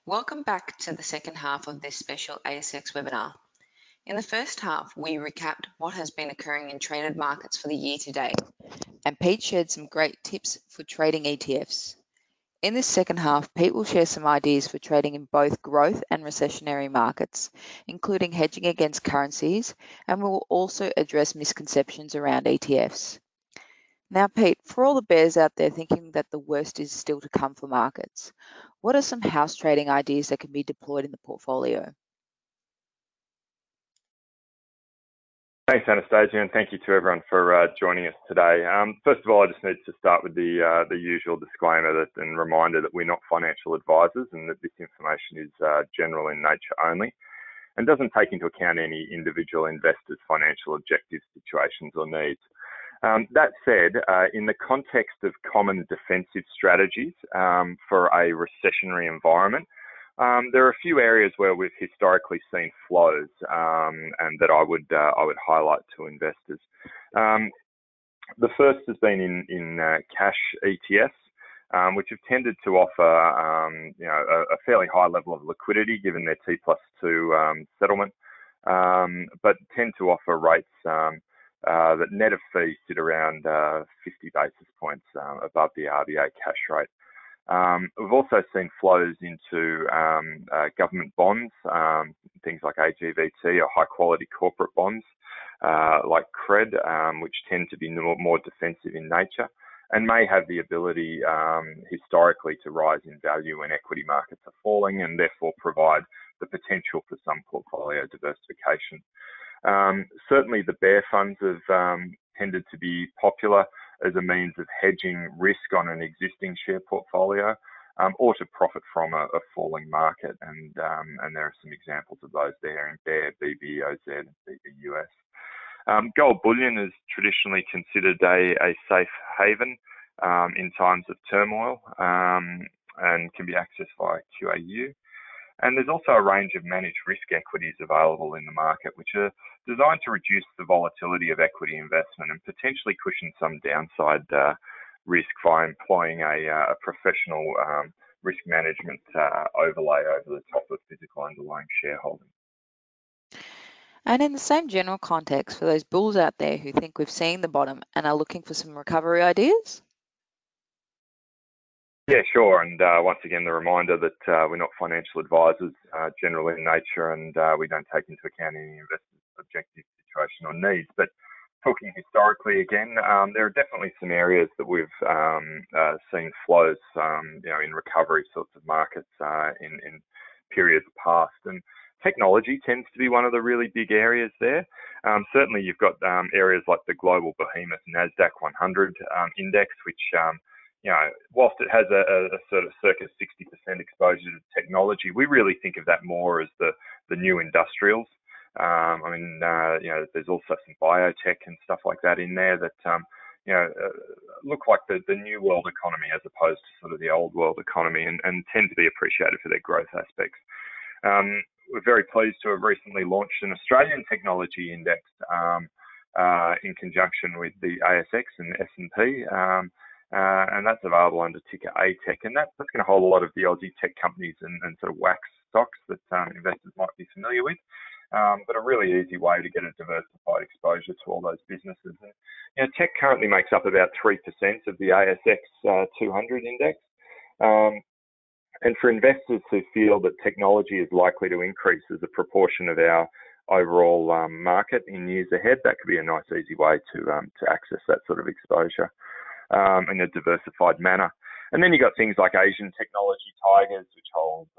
Welcome back to the second half of this special ASX webinar. In the first half, we recapped what has been occurring in traded markets for the year to date, and Pete shared some great tips for trading ETFs. In this second half, Pete will share some ideas for trading in both growth and recessionary markets, including hedging against currencies, and we will also address misconceptions around ETFs. Now, Pete, for all the bears out there thinking that the worst is still to come for markets, what are some house trading ideas that can be deployed in the portfolio? Thanks, Anastasia, and thank you to everyone for joining us today. First of all, I just need to start with the usual disclaimer and reminder that we're not financial advisors and that this information is general in nature only and doesn't take into account any individual investors' financial objectives, situations or needs. That said, in the context of common defensive strategies for a recessionary environment, there are a few areas where we've historically seen flows and that I would highlight to investors. The first has been in cash ETFs, which have tended to offer a fairly high level of liquidity given their T+2 settlement, but tend to offer rates that net of fees sit around 50 basis points above the RBA cash rate. We've also seen flows into government bonds, things like AGVT or high quality corporate bonds like CRED, which tend to be more defensive in nature and may have the ability historically to rise in value when equity markets are falling and therefore provide the potential for some portfolio diversification. Certainly the bear funds have tended to be popular as a means of hedging risk on an existing share portfolio or to profit from a falling market. And there are some examples of those there in Bear, BBOZ and BBUS. Gold bullion is traditionally considered a safe haven in times of turmoil and can be accessed via QAU. And there's also a range of managed risk equities available in the market, which are designed to reduce the volatility of equity investment and potentially cushion some downside risk by employing a professional risk management overlay over the top of physical underlying shareholding. And in the same general context, for those bulls out there who think we've seen the bottom and are looking for some recovery ideas? Yeah, sure. And once again, the reminder that we're not financial advisors generally in nature, and we don't take into account any investors' objective, situation or needs. But talking historically again, there are definitely some areas that we've seen flows, in recovery sorts of markets in periods past. And technology tends to be one of the really big areas there. Certainly, you've got areas like the global behemoth Nasdaq 100 index, which whilst it has a sort of circa 60% exposure to technology, we really think of that more as the new industrials. There's also some biotech and stuff like that in there that, look like the new world economy as opposed to sort of the old world economy and tend to be appreciated for their growth aspects. We're very pleased to have recently launched an Australian technology index in conjunction with the ASX and S&P. And that's available under ticker ATEC, and that's going to hold a lot of the Aussie tech companies and sort of wax stocks that investors might be familiar with, but a really easy way to get a diversified exposure to all those businesses. And, tech currently makes up about 3% of the ASX 200 index. And for investors who feel that technology is likely to increase as a proportion of our overall market in years ahead, that could be a nice, easy way to access that sort of exposure in a diversified manner. And then you got things like Asian technology tigers, which hold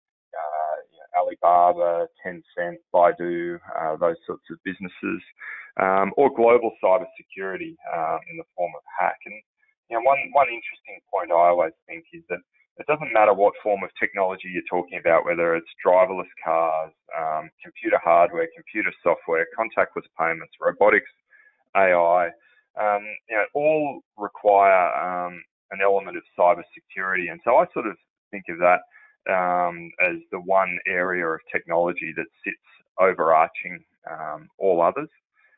Alibaba, Tencent, Baidu, those sorts of businesses, or global cybersecurity in the form of hack. And one interesting point I always think is that it doesn't matter what form of technology you're talking about, whether it's driverless cars, computer hardware, computer software, contactless payments, robotics, AI. All require an element of cybersecurity. And so I sort of think of that as the one area of technology that sits overarching all others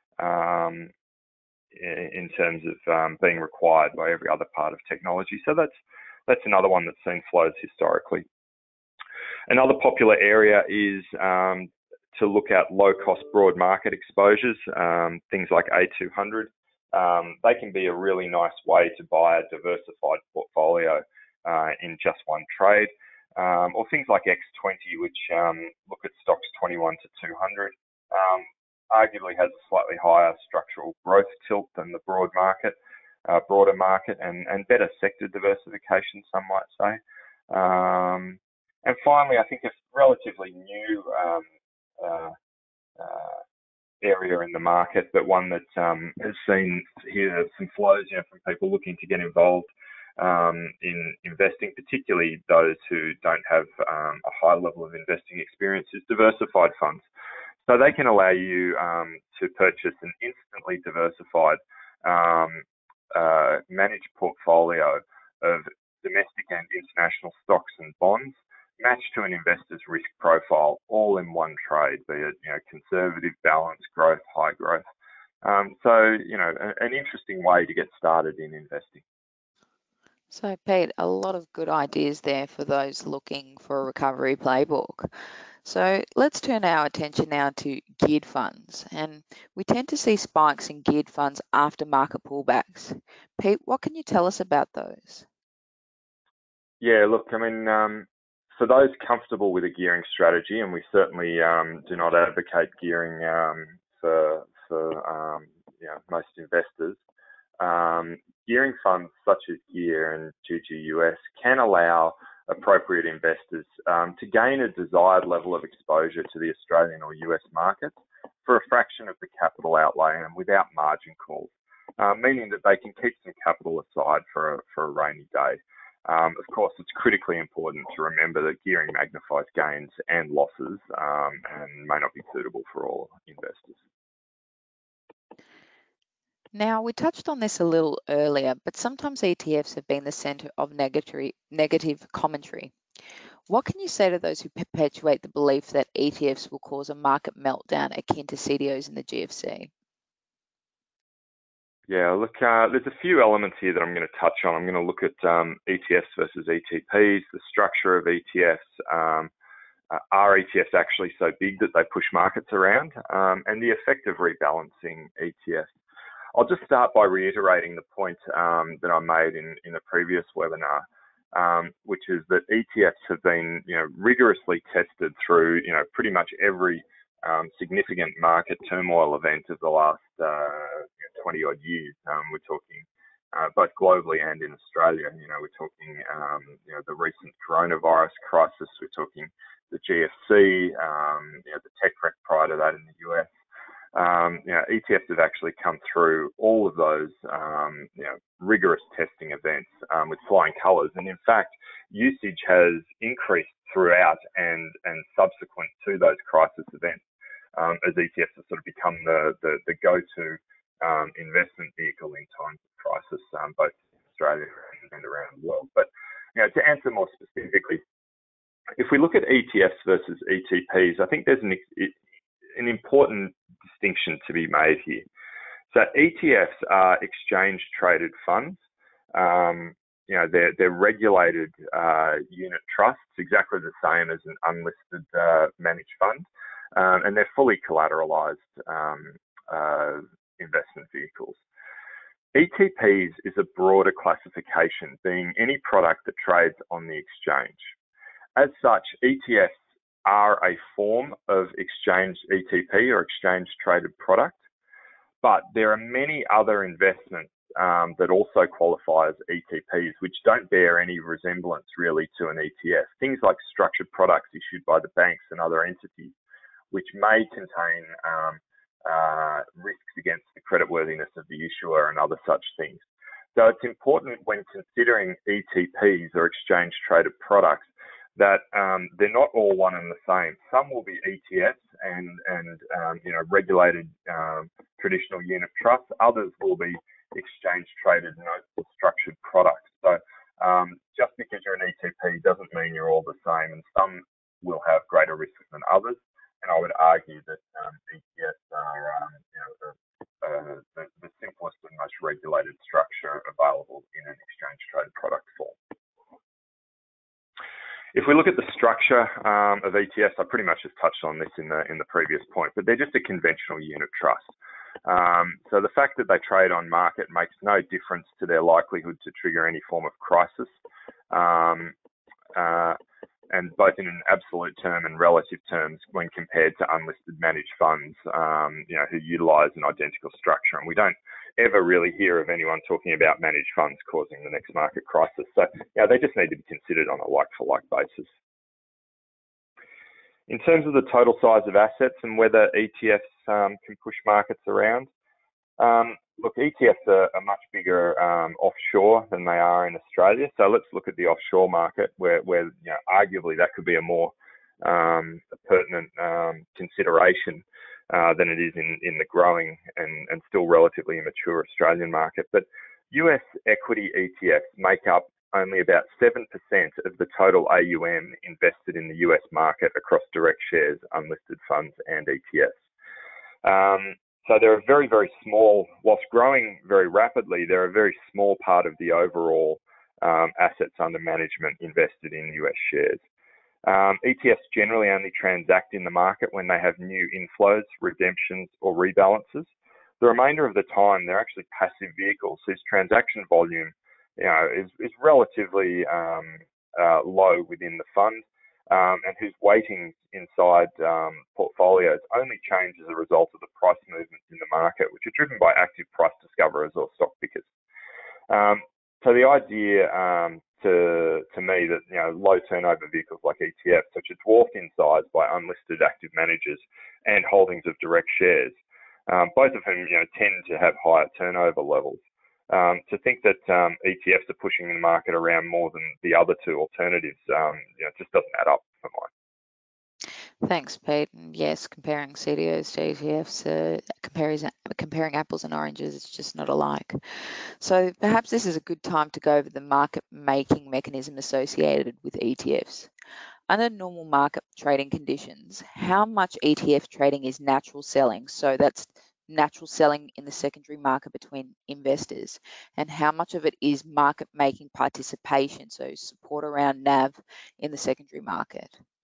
in terms of being required by every other part of technology. So that's another one that's seen flows historically. Another popular area is to look at low-cost broad market exposures, things like A200. They can be a really nice way to buy a diversified portfolio in just one trade, or things like X20, which look at stocks 21 to 200. Arguably has a slightly higher structural growth tilt than the broader market, and better sector diversification, some might say. And finally, I think a relatively new area in the market, but one that has seen here some flows, from people looking to get involved in investing, particularly those who don't have a high level of investing experience, is diversified funds. So they can allow you to purchase an instantly diversified managed portfolio of domestic and international stocks and bonds, matched to an investor's risk profile, all in one trade, be it conservative, balanced, growth, high growth. So an interesting way to get started in investing. So Pete, a lot of good ideas there for those looking for a recovery playbook. So let's turn our attention now to geared funds, and we tend to see spikes in geared funds after market pullbacks. Pete, what can you tell us about those? Yeah, look, I mean, for those comfortable with a gearing strategy, and we certainly do not advocate gearing for most investors, gearing funds such as GEAR and GGUS can allow appropriate investors to gain a desired level of exposure to the Australian or US markets for a fraction of the capital outlay and without margin calls, meaning that they can keep some capital aside for a rainy day. Of course, it's critically important to remember that gearing magnifies gains and losses and may not be suitable for all investors. Now, we touched on this a little earlier, but sometimes ETFs have been the centre of negative commentary. What can you say to those who perpetuate the belief that ETFs will cause a market meltdown akin to CDOs in the GFC? Yeah, look, there's a few elements here that I'm going to touch on. I'm going to look at ETFs versus ETPs, the structure of ETFs. Are ETFs actually so big that they push markets around? And the effect of rebalancing ETFs. I'll just start by reiterating the point that I made in a previous webinar, which is that ETFs have been, rigorously tested through, pretty much every significant market turmoil event of the last 20 odd years. We're talking both globally and in Australia. We're talking, the recent coronavirus crisis. We're talking the GFC, the tech wreck prior to that in the US. ETFs have actually come through all of those, rigorous testing events with flying colours, and in fact, usage has increased throughout and subsequent to those crisis events, as ETFs have sort of become the go-to investment vehicle in times of crisis, both in Australia and around the world. But to answer more specifically, if we look at ETFs versus ETPs, I think there's an important distinction to be made here. So ETFs are exchange traded funds. They're regulated unit trusts, exactly the same as an unlisted managed fund, and they're fully collateralized investment vehicles. ETPs is a broader classification, being any product that trades on the exchange. As such, ETFs are a form of exchange ETP or exchange traded product, but there are many other investments that also qualify as ETPs, which don't bear any resemblance really to an ETF. Things like structured products issued by the banks and other entities, which may contain risks against the creditworthiness of the issuer and other such things. So it's important when considering ETPs or exchange traded products that they're not all one and the same. Some will be ETFs and regulated traditional unit trusts. Others will be exchange traded notes or structured products. So just because you're an ETP doesn't mean you're all the same, and some will have greater risks than others. And I would argue that ETFs are the simplest and most regulated structure available in an exchange traded product form. If we look at the structure of ETFs, I pretty much just touched on this in the previous point, but they're just a conventional unit trust. So the fact that they trade on market makes no difference to their likelihood to trigger any form of crisis, and both in an absolute term and relative terms when compared to unlisted managed funds, who utilise an identical structure. And we don't ever really hear of anyone talking about managed funds causing the next market crisis. So, they just need to be considered on a like-for-like basis. In terms of the total size of assets and whether ETFs can push markets around, look, ETFs are much bigger offshore than they are in Australia. So let's look at the offshore market, where arguably that could be a more pertinent consideration than it is in the growing and still relatively immature Australian market. But US equity ETFs make up only about 7% of the total AUM invested in the US market across direct shares, unlisted funds, and ETFs. So they're a very, very small, whilst growing very rapidly, they're a very small part of the overall assets under management invested in US shares. ETFs generally only transact in the market when they have new inflows, redemptions, or rebalances. The remainder of the time, they're actually passive vehicles whose transaction volume, is relatively low within the fund, and whose weightings inside portfolios only change as a result of the price movements in the market, which are driven by active price discoverers or stock pickers. So the idea to me that low turnover vehicles like ETFs, which are dwarfed in size by unlisted active managers and holdings of direct shares, both of whom tend to have higher turnover levels. To think that ETFs are pushing the market around more than the other two alternatives, just doesn't add up for mine. Thanks, Pete. And yes, comparing CDOs to ETFs, comparing apples and oranges, it's just not alike. So perhaps this is a good time to go over the market-making mechanism associated with ETFs. Under normal market trading conditions, how much ETF trading is natural selling? So that's natural selling in the secondary market between investors, and how much of it is market-making participation, so support around NAV in the secondary market?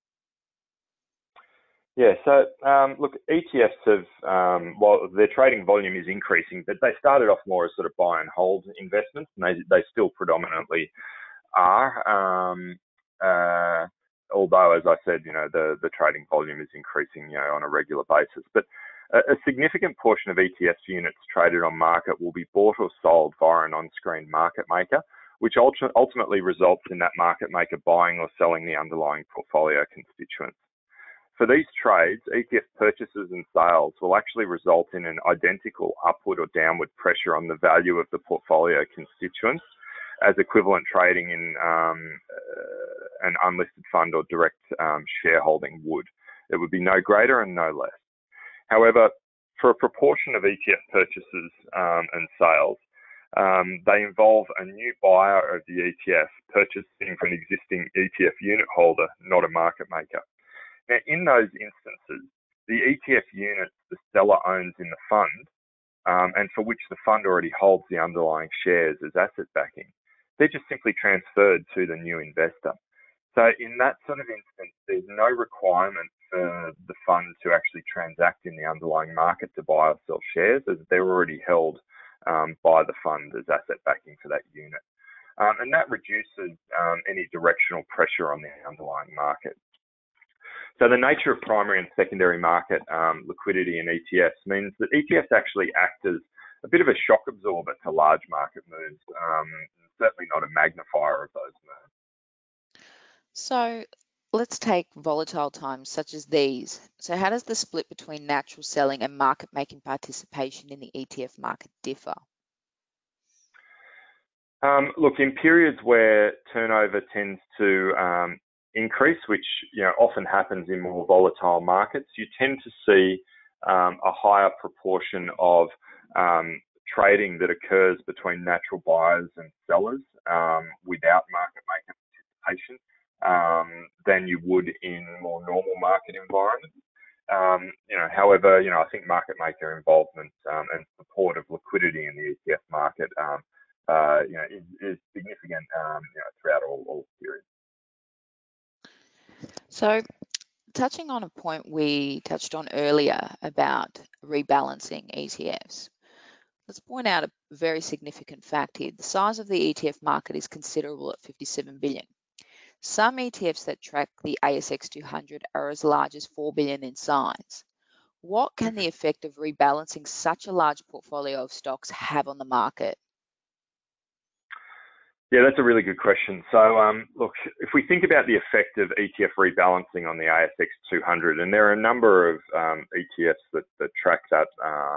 Yeah, so look, ETFs have, while their trading volume is increasing, but they started off more as sort of buy and hold investments, and they still predominantly are. Although, as I said, the trading volume is increasing, on a regular basis. But a significant portion of ETFs units traded on market will be bought or sold via an on-screen market maker, which ultimately results in that market maker buying or selling the underlying portfolio constituents. For these trades, ETF purchases and sales will actually result in an identical upward or downward pressure on the value of the portfolio constituents as equivalent trading in an unlisted fund or direct shareholding would. It would be no greater and no less. However, for a proportion of ETF purchases and sales, they involve a new buyer of the ETF purchasing from an existing ETF unit holder, not a market maker. Now, in those instances, the ETF units the seller owns in the fund, and for which the fund already holds the underlying shares as asset backing, they're just simply transferred to the new investor. So in that sort of instance, there's no requirement for the fund to actually transact in the underlying market to buy or sell shares, as they're already held by the fund as asset backing for that unit. And that reduces any directional pressure on the underlying market. So the nature of primary and secondary market liquidity in ETFs means that ETFs actually act as a bit of a shock absorber to large market moves, certainly not a magnifier of those moves. So let's take volatile times such as these. So how does the split between natural selling and market-making participation in the ETF market differ? Look, in periods where turnover tends to increase, which often happens in more volatile markets, you tend to see a higher proportion of trading that occurs between natural buyers and sellers without market maker participation than you would in more normal market environments. However, I think market maker involvement and support of liquidity in the ETF market, is significant throughout all periods. So, touching on a point we touched on earlier about rebalancing ETFs, let's point out a very significant fact here. The size of the ETF market is considerable at 57 billion. Some ETFs that track the ASX 200 are as large as 4 billion in size. What can the effect of rebalancing such a large portfolio of stocks have on the market? Yeah, that's a really good question. So, look, if we think about the effect of ETF rebalancing on the ASX 200, and there are a number of ETFs that track that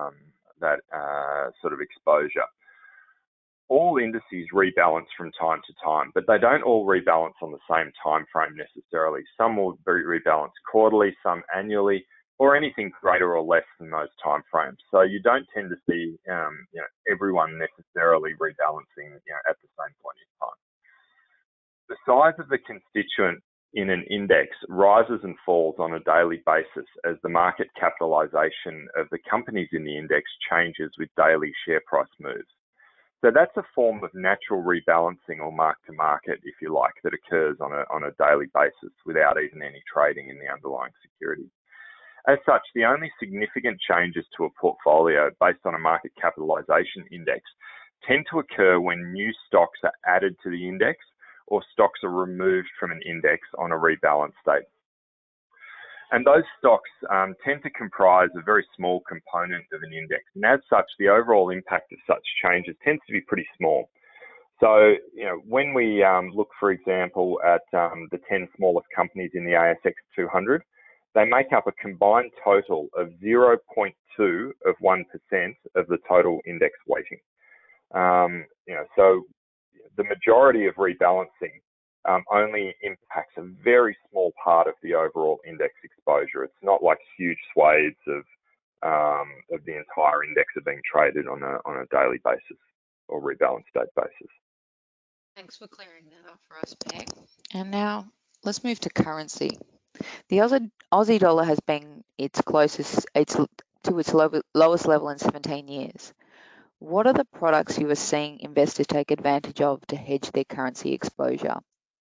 sort of exposure. All indices rebalance from time to time, but they don't all rebalance on the same time frame necessarily. Some will rebalance quarterly, some annually, or anything greater or less than those time frames. So you don't tend to see everyone necessarily rebalancing at the same point in time. The size of the constituent in an index rises and falls on a daily basis as the market capitalization of the companies in the index changes with daily share price moves. So that's a form of natural rebalancing or mark to market, if you like, that occurs on a daily basis without even any trading in the underlying security. As such, the only significant changes to a portfolio based on a market capitalization index tend to occur when new stocks are added to the index or stocks are removed from an index on a rebalance date. And those stocks tend to comprise a very small component of an index. And as such, the overall impact of such changes tends to be pretty small. So, when we look, for example, at the 10 smallest companies in the ASX 200, they make up a combined total of 0.2% of the total index weighting. So the majority of rebalancing only impacts a very small part of the overall index exposure. It's not like huge swathes of the entire index are being traded on a daily basis or rebalance date basis. Thanks for clearing that up for us, Peg. And now let's move to currency. The Aussie dollar has been to its lowest level in 17 years. What are the products you are seeing investors take advantage of to hedge their currency exposure?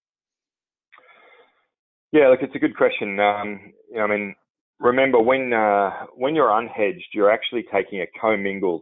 Yeah, look, it's a good question. Remember when you're unhedged, you're actually taking a commingled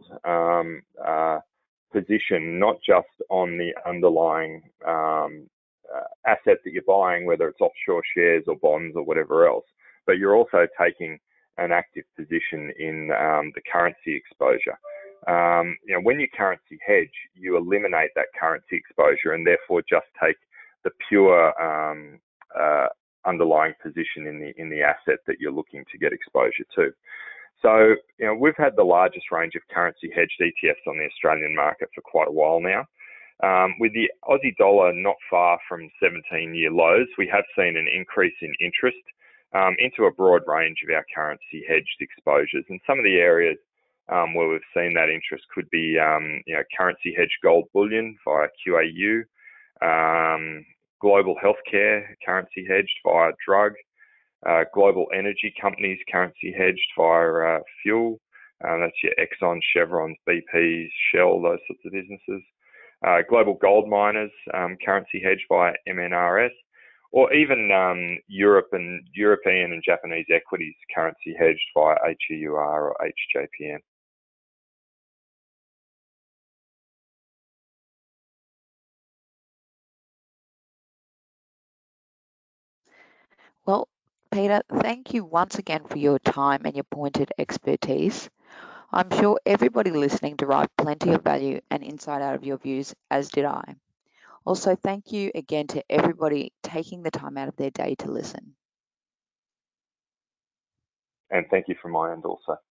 position, not just on the underlying asset that you're buying, whether it's offshore shares or bonds or whatever else, but you're also taking an active position in the currency exposure. When you currency hedge, you eliminate that currency exposure and therefore just take the pure underlying position in the asset that you're looking to get exposure to. So, we've had the largest range of currency hedged ETFs on the Australian market for quite a while now. With the Aussie dollar not far from 17-year lows, we have seen an increase in interest into a broad range of our currency hedged exposures. And some of the areas where we've seen that interest could be, currency hedged gold bullion via QAU, global healthcare currency hedged via drug, global energy companies currency hedged via fuel. That's your Exxon, Chevrons, BPs, Shell, those sorts of businesses. Global gold miners currency hedged via MNRS, or even European and Japanese equities currency hedged via HEUR or HJPN. Well, Peter, thank you once again for your time and your pointed expertise. I'm sure everybody listening derived plenty of value and insight out of your views, as did I. Also, thank you again to everybody taking the time out of their day to listen. And thank you from my end also.